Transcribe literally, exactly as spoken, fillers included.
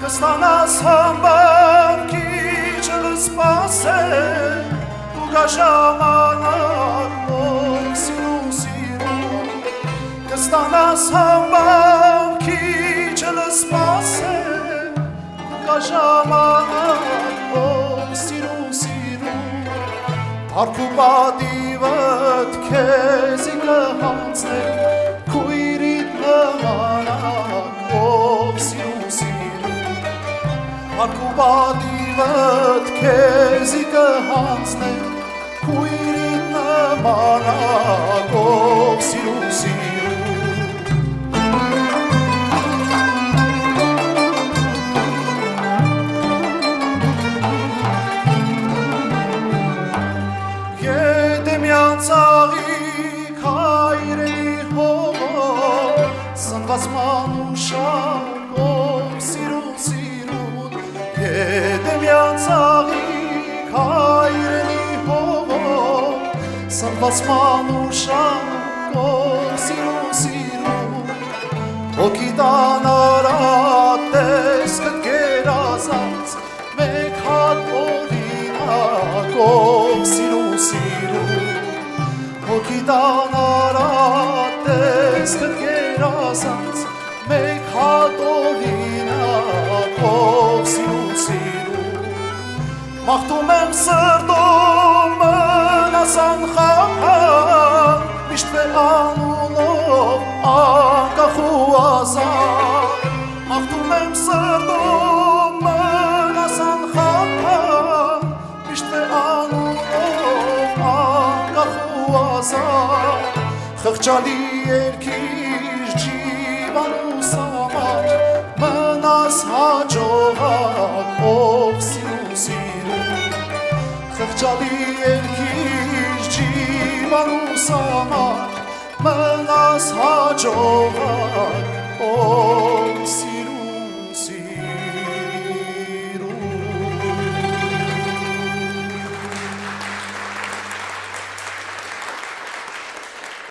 Կստանաս համբավ քիչ լսպասել ու գա ժամանակ որ սիրուն սիրուն Կստանաս համբավ քիչ լսպասել ու գա ժամանակ որ սիրուն սիրուն Արքու պատիվդ քեզի կհանձնեմ քույրիդ նմանակ ով սիրուն սիրուն Արքու պատիվդ քեզի կհանձնեմ քույրիդ նմանակ ով սիրուն սիրուն Ծաղիկ հայրերի հողով Սնված մանուշակ ով սիրուն սիրուն Եդեմյան ծաղիկ հայրերի հողով Սնված մանուշակ ով սիրուն սիրուն Հոգի տանարատ տեսքդ գերազանց Մեկ հատ օրինակ ով սիրուն սիրուն Հոգի տանարատ տեսքդ գերազանց Մեկ հատ օրինակ ով սիրուն սիրուն Մաղթում եմ սրտում մնաս անխափան Միշտ վեր անունով անկախ ու ազատ Մաղթում եմ սրտում մնաս անխափան Միշտ վեր անունով անկախ Խղճալի երկիր ջիվանուս համար Մնաս հաջողակ ով սիրուն սիրուն Խղճալի երկիր ջիվանուս համար Մնաս հաջողակ